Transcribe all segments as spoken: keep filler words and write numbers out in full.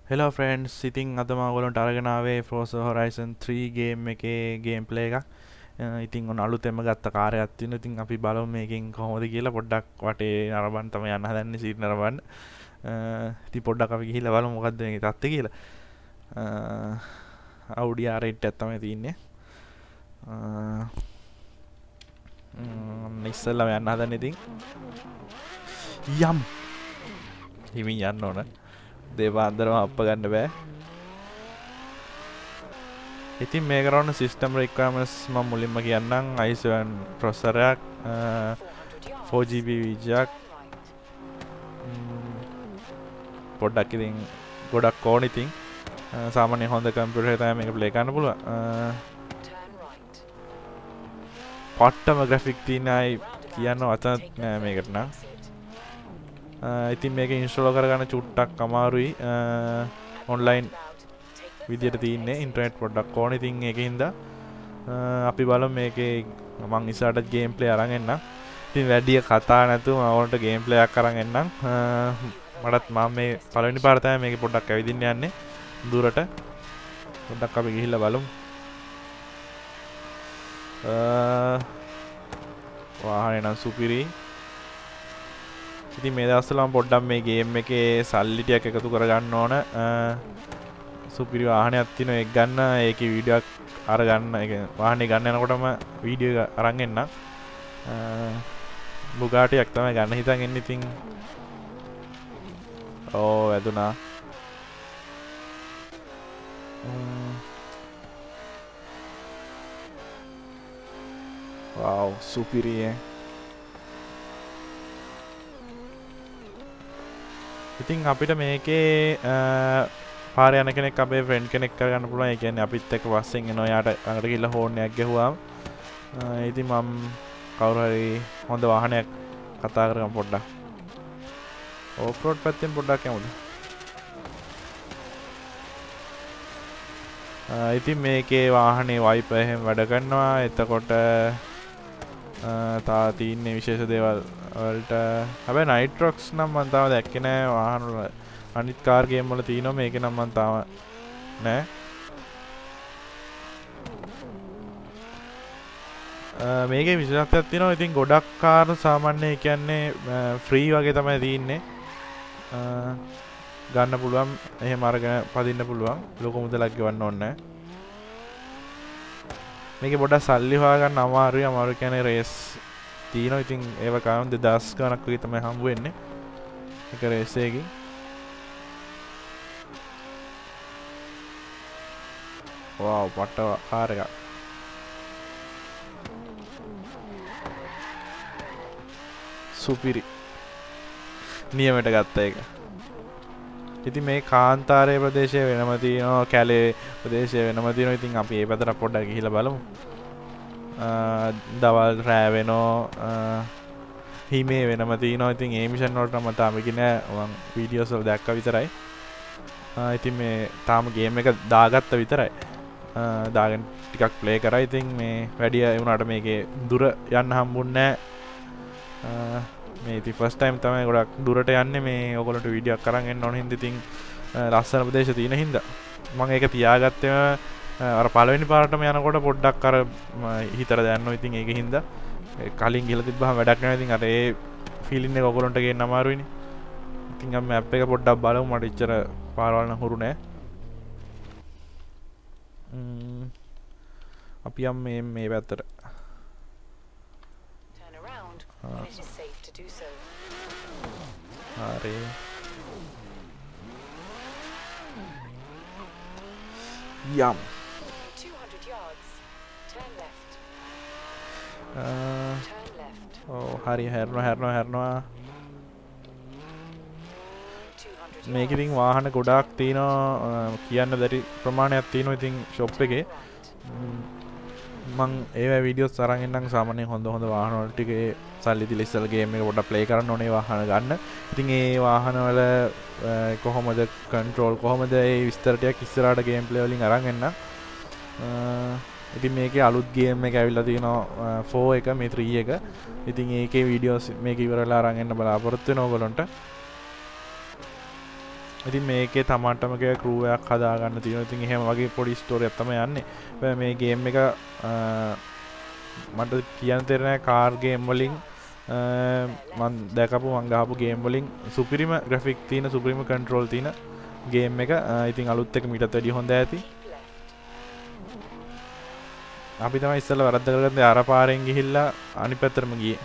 Hello friends, ඉතින් අද මම ඔයගොල්ලන්ට අරගෙන ආවේ Forza Horizon three game එකේ gameplay එකක්. ඉතින් ඔන්න අලුතෙන්ම ගත්ත කාර් එකක් තියෙනවා. ඉතින් අපි බලමු මේකෙන් කොහොමද කියලා පොඩ්ඩක් වටේ නරඹන්න තමයි යන්න හදන්නේ සීට් නරඹන්න. ඉතින් පොඩ්ඩක් අපි ගිහිල්ලා බලමු මොකද්ද මේකේ තත්ත්වය කියලා. Audi R eight එකක් තමයි තියෙන්නේ. ම්ම් ඉස්සෙල්ලාම යන්න හදන්නේ ඉතින්. යම්. හිමින් යන්න ඕන. දේවාන්දරම අප්ප ගන්න බෑ. ඉතින් මේ කරන සිස්ටම් රික්වයර්මන්ට්ස් මම මුලින්ම කියන්නම්. i seven processor එකක්, four G B විජයක්, පොඩ්ඩක් ඉතින් ගොඩක් ඕන. ඉතින් සාමාන්‍ය හොඳ කම්පියුටර් එකක තමයි මේක ප්ලේ කරන්න පුළුවන්. පට්ටම ග්‍රැෆික් තියෙනයි කියන්න වචන නෑ මේකට නම්. ඉතින් මේක ඉන්ස්ටෝල් කරගන්න චුට්ටක් අමාරුයි. ඔන්ලයින් විදියට තියෙන්නේ ඉන්ටර්නෙට් පොඩ්ඩක් ඕන. ඉතින් ඒකින්ද අපි බලමු මේකේ මම ඉස්සරහට ගේම් ප්ලේ අරන් එන්නම්. ඉතින් වැඩි කතා නැතුව මම ඕනට ගේම් ප්ලේ එකක් අරන් එන්නම්. මටත් මම මේ පළවෙනි පාර තමයි මේක පොඩ්ඩක් ඇවිදින්න යන්නේ දුරට. පොඩ්ඩක් අපි ගිහිල්ලා බලමු. වාහනේ නම් සුපිරි. ඉතින් මේ දවස්වල මම පොඩ්ඩක් මේ ගේම් එකේ සල්ලි ටිකක් එකතු කරගන්න ඕන. සුපිරි වාහනයක් තියෙනවා ඒක ගන්න. ඒකේ වීඩියෝ එකක් අරගන්න. ඒක වාහනේ ගන්න යනකොටම වීඩියෝ එක අරන් එන්න. බුගාටි එකක් තමයි ගන්න හිතන් ඉන්නේ. ඉතින් ඕ වැදුනා. වව් සුපිරි. ඉතින් අපිට මේකේ පාර යන කෙනෙක් අපේ ෆ්‍රෙන්ඩ් කෙනෙක් කරගන්න පුළුවන්. ඒ කියන්නේ අපිත් එක්ක බස්සෙන් එනවා. යාට ළඟට ගිහලා හෝන් එකක් ගැහුවාම ඉතින් මම කවුරු හරි හොඳ වාහනයක් කතා කරගමු පොඩ්ඩක්. ඕෆ් රෝඩ් පැත්තෙන් පොඩ්ඩක් යමුද? ඉතින් මේකේ වාහනේ වයිපර් එහෙම වැඩ කරනවා. එතකොට තා තියෙන්නේ විශේෂ දේවල් වලට. හැබැයි නයිට්‍රොක්ස් නම් මම තාම දැක්කේ නෑ වාහන වල. අනිත් කාර් ගේම් වල තියෙනවා. මේකේ නම් මම තාම නෑ. මේකේ විශේෂත්වයක් තියෙනවා. ඉතින් ගොඩක් කාර් සාමාන්‍ය කියන්නේ ෆ්‍රී වගේ තමයි තියෙන්නේ. ගන්න පුළුවන්. එහෙම අරගෙන පදින්න පුළුවන්. ලොකු මුදලක් ගෙවන්න ඕනේ නෑ. මේකේ පොඩ්ඩක් සල්ලි හොයාගන්න අමාරුයි. අමාරු කියන්නේ රේස් තියෙනවා. ඉතින් ඒව කාම දෙදාස් ගණක් වගේ තමයි හම්බ වෙන්නේ එක රේස් එකකින්. වව් පට්ට කාර් එකක්. සුපිරි. නියමයට ගත්ත එක. ඉතින් මේ කාන්තාරයේ ප්‍රදේශය වෙනම තියෙනවා. කැලේ ප්‍රදේශය වෙනම තියෙනවා. ඉතින් අපි ඒ පැත්තට පොඩ්ඩක් ගිහිල්ලා බලමු. දවල් රෑ වෙනවා. හිමේ වෙනම තියෙනවා. ඉතින් ඒ මිෂන් වලට මම තාම ගියේ නෑ. මම වීඩියෝස් වල දැක්කා විතරයි. ඉතින් මේ තාම ගේම් එක දාගත්ත විතරයි. දාගෙන ටිකක් ප්ලේ කරා. ඉතින් මේ වැඩි වුණාට මේකේ දුර යන්න හම්බුන්නේ නෑ. මේ ඉතින් ෆස්ට් ටයිම් තමයි ගොඩක් දුරට යන්නේ. මේ ඔයගොල්ලන්ට වීඩියෝ එකක් අරන් එන්න ඕන හින්දා ඉතින් ලස්සන ප්‍රදේශ තියෙන හින්දා මම ඒක තියාගත්තේ. අර පළවෙනි පාරටම යනකොට පොඩ්ඩක් අර හිතට දැනනවා. ඉතින් ඒක හින්දා කලින් ගිහලා තිබ්බහම වැඩක් නැහැ. ඉතින් අර ඒ ෆීලින් එක ඔයගොල්ලන්ට ගේන්න අමාරුයිනේ. ඉතින් අපි මැප් එක පොඩ්ඩක් බලමු. මට ඉච්චර පාරවල් නම් හුරු නෑ. අපි යම් මේ මේ පැත්තට. හරි. යම්. ඔව් හරි. හැරෙනවා හැරෙනවා හැරෙනවා. මේක ඉතින් වාහන ගොඩාක් තියෙනවා. කියන්න බැරි ප්‍රමාණයක් තියෙනවා ඉතින් ෂොප් එකේ. මං ඒවැ වීඩියෝස් අරන් එන්නම්. සාමාන්‍යයෙන් හොඳ හොඳ වාහන වල ටිකේ සල්ලි දීලා ඉස්සෙල්ලා ගේම් එක පොඩ්ඩක් ප්ලේ කරන්න ඕනේ වාහන ගන්න. ඉතින් ඒ වාහන වල කොහොමද කන්ට්‍රෝල් කොහොමද ඒ විස්තර ටිකක් ඉස්සරහට ගේම් ප්ලේ වලින් අරන් එන්නම්. ඉතින් මේකේ අලුත් ගේම් එක ඇවිල්ලා තියෙනවා four එක මේ three එක. ඉතින් ඒකේ වීඩියෝස් මේක ඉවරලා අරන් එන්න බලාපොරොත්තු වෙනවා ඔයගොල්ලන්ට. ඉතින් මේකේ තමන්ටම ක්‍රූ එකක් හදාගන්න තියෙනවා. ඉතින් එහෙම වගේ පොඩි ස්ටෝරි එකක් තමයි යන්නේ. හැබැයි මේ ගේම් එක මට කියන්න තේරෙන්නේ කාර් ගේම් වලින් මම දැකපු මම ගහපු ගේම් වලින් සුපිරිම ග්‍රැෆික් තියෙන සුපිරිම කන්ට්‍රෝල් තියෙන ගේම් එක. ඉතින් අලුත් එක මීටත් වැඩිය හොඳ ඇති. අපි තමයි ඉස්සෙල්ලා වැරද්ද කරගත්තේ අර පාරෙන් ගිහිල්ලා අනිත් පැත්තටම ගියේ.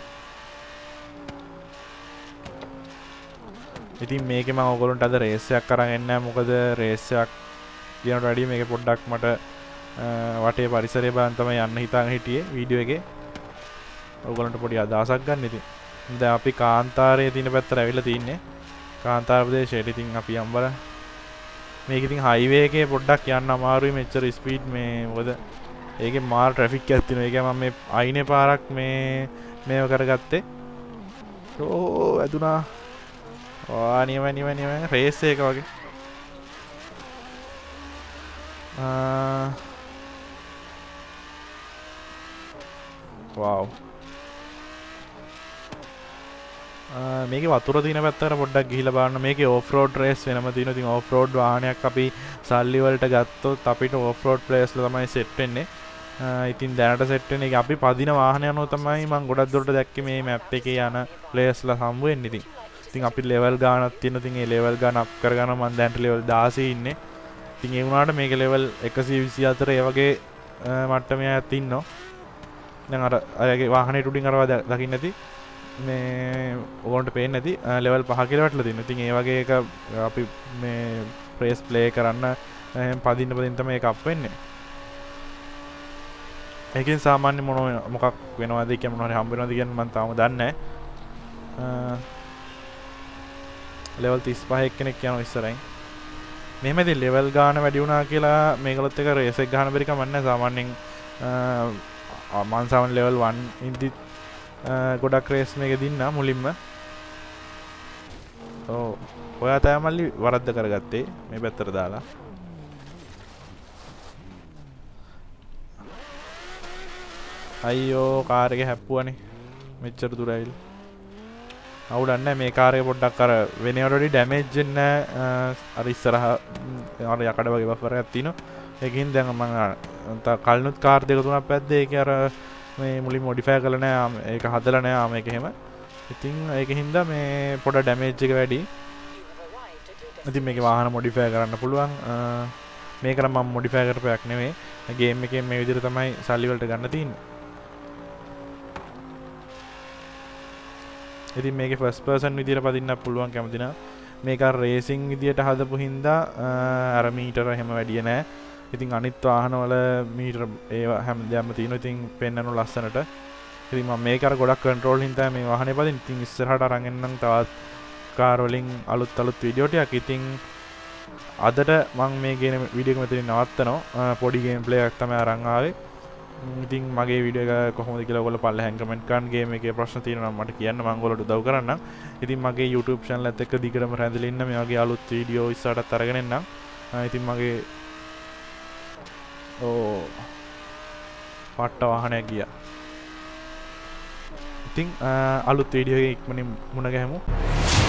ඉතින් මේකේ මම ඔයගොල්ලන්ට අද රේස් එකක් අරන් එන්නේ. මොකද රේස් එකක් කියනට වැඩිය මේක පොඩ්ඩක් මට වටේ පරිසරය බලන් තමයි යන්න හිතාගෙන හිටියේ වීඩියෝ එකේ. ඔයගොල්ලන්ට පොඩි අදහසක් ගන්න ඉතින්. දැන් අපි කාන්තාරයේ තියෙන පැත්තට ඇවිල්ලා තින්නේ. කාන්තාර ප්‍රදේශයට ඉතින් අපි යම් බලන්න. මේක ඉතින් හයිවේ එකේ පොඩ්ඩක් යන්න අමාරුයි මෙච්චර ස්පීඩ් මේ මොකද ඒකේ මාර ට්‍රැෆික් එකක් තියෙනවා. ඒකයි මම මේ අයිනේ පාරක් මේ මේව කරගත්තේ. ඕ ඇදුනා. වා නියම නියම නියම රේස් එක වගේ. ආ වව්. මේකේ වතුර තියෙන පැත්තට පොඩ්ඩක් ගිහිල්ලා බලන්න. මේකේ ඕෆ් රෝඩ් රේස් වෙනම තියෙනවා. ඉතින් ඕෆ් රෝඩ් වාහනයක් අපි සල්ලි වලට ගත්තොත් අපිට ඕෆ් රෝඩ් ප්ලේස් වල තමයි සෙට් වෙන්නේ. ඉතින් දැනට සෙට් වෙන එක අපි පදින වාහන යනවා තමයි මම ගොඩක් දුරට දැක්කේ මේ මැප් එකේ යන ප්ලේස් වල හම්බ වෙන්නේ. ඉතින් ඉතින් අපි ලෙවල් ගානක් තියෙනවා. ඉතින් ඒ ලෙවල් ගාන අප් කරගන්න මම දැන්ට ලෙවල් දාසයේ ඉන්නේ. ඉතින් ඒ වුණාට මේකේ ලෙවල් එකසිය විසිහතර ඒ වගේ මට්ටමේ අයත් ඉන්නවා. දැන් අර අයගේ වාහනේ උඩින් අරවා දකින්න ඇති. මේ ඕගොන්ට පේන්නේ නැති ලෙවල් පහ කියලා වටලා තියෙනවා. ඉතින් ඒ වගේ එක අපි මේ ප්‍රේස් ප්ලේ කරන්න එහෙන් පදින්න පදින්න තමයි ඒක අප් වෙන්නේ. ඒකෙන් සාමාන්‍ය මොන මොකක් වෙනවද කියන්නේ මොනවද හම්බ වෙනවද කියන්නේ මම තාම දන්නේ නැහැ. ලෙවල් තිස් පහ එක්කෙනෙක් යනවා ඉස්සරහින්. මෙහෙමදී ලෙවල් ගාන වැඩි වුණා කියලා මේකලොත් එක රේස් එක ගන්න බැරි කමක් නැහැ. සාමාන්‍යයෙන් මම සාමාන්‍ය ලෙවල් වන් ඉඳි ගොඩක් රේස් මේක දින්නා මුලින්ම. ඔව් ඔයා තමයි මල්ලි වරද්ද කරගත්තේ මේ පැත්තට දාලා. අයියෝ කාර් එක හැප්පුවානේ මෙච්චර දුර ඇවිල්ලා. අවුලක් නැහැ මේ කාර් එක පොඩ්ඩක් අර වෙනේවට වඩා ඩැමේජ් වෙන්නේ නැහැ. අර ඉස්සරහ අර යකඩ වගේ බෆර් එකක් තියෙනවා. ඒකෙන් දැන් මම කලිනුත් කාර් දෙක තුනක් පැද්දේ. ඒක අර මේ මුලින් මොඩිෆයි කරලා නැහැ. ඒක හදලා නැහැ මේක එහෙම. ඉතින් ඒකින්ද මේ පොඩ ඩැමේජ් එක වැඩි. ඉතින් මේකේ වාහන මොඩිෆයි කරන්න පුළුවන්. මේක නම් මම මොඩිෆයි කරපයක් නෙමෙයි. ගේම් එකේ මේ විදිහට තමයි සල්ලි වලට ගන්න තියෙන්නේ. ඉතින් මේකේ ෆස්ට් පර්සන් විදිහට පදින්න පුළුවන් කැමති නම්. මේක අර රේසින් විදිහට හදපු හින්දා අර මීටර එහෙම වැඩි නෑ. ඉතින් අනිත් වාහනවල මීටර ඒවා හැමදේම තියෙනවා. ඉතින් පෙන්නනු ලස්සනට. ඉතින් මම මේක අර ගොඩක් කන්ට්‍රෝල් හින්දා මේ වාහනේ පදින්න. ඉතින් ඉස්සරහට අරන් එන්නම් තවත් කාර් වලින් අලුත් අලුත් වීඩියෝ ටිකක්. ඉතින් අදට මම මේ ගේන වීඩියෝ එක මෙතනින් නවත්තනවා. පොඩි ගේම් ප්ලේ එකක් තමයි අරන් ආවේ. ඉතින් මගේ වීඩියෝ එක කොහොමද කියලා ඔයගොල්ලෝ පල්ලෙහෙන් කමෙන්ට් කරන්න. ගේම් එකේ ප්‍රශ්න තියෙනවා නම් මට කියන්න. මම ඔයගොල්ලෝට උදව් කරන්නම්. ඉතින් මගේ YouTube channel එකත් එක්ක දිගටම රැඳිලා ඉන්න මේ වගේ අලුත් වීඩියෝ ඉස්සරහටත් අරගෙන එන්නම්. ඉතින් මගේ ඕ පට්ට වාහනයක් ගියා. ඉතින් අලුත් වීඩියෝ එකකින් ඉක්මනින් මුණ ගැහමු.